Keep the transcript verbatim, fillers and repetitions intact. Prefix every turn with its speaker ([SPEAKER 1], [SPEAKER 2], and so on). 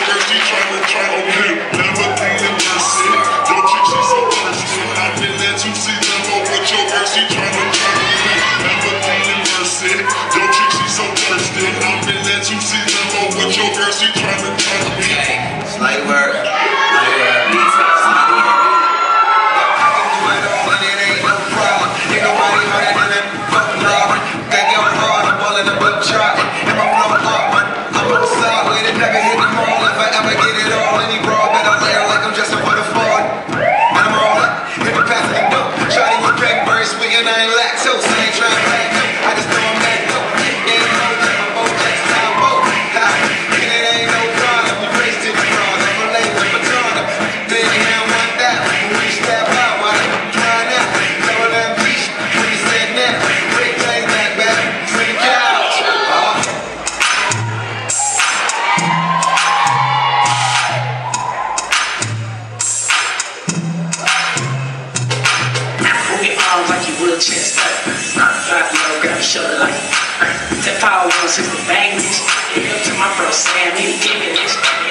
[SPEAKER 1] thirsty, tryna try on you. Never clean mercy. Your chick, she so thirsty. I didn't let you see them over your thirsty, tryna try on you. Never clean mercy. Your chick, she so thirsty. I didn't let you see them over your thirsty, tryna try on you.
[SPEAKER 2] Slight work. Slight work. Beats up. I can do it all and it ain't no problem. Ain't nobody harder than that fucking Robin. Got your heart, I'm all in the book chart. And my flow up, man. I'm on the side with it, never hit the mall. If I ever get it all, any bra better layer like I'm dressing for the Ford. And I'm all up, hit the pass of the dope. Shawty with peg birds, swinging, I ain't lactose. I ain't trying to back up, I just know I'm that dope. Ain't no check, my boat checks, time boat. Ha, and it ain't no problem, we raced it wrong. I'm related to Madonna. Big hand one down, when we step out, while I'm trying out. Tell them beach, when you said that. Break things back, back, for the couch. Uh-huh.
[SPEAKER 3] Like you would chest up, drop low, grab your shoulder like that power one six the bang bitch. Hit up to my bro Sam, he give me this.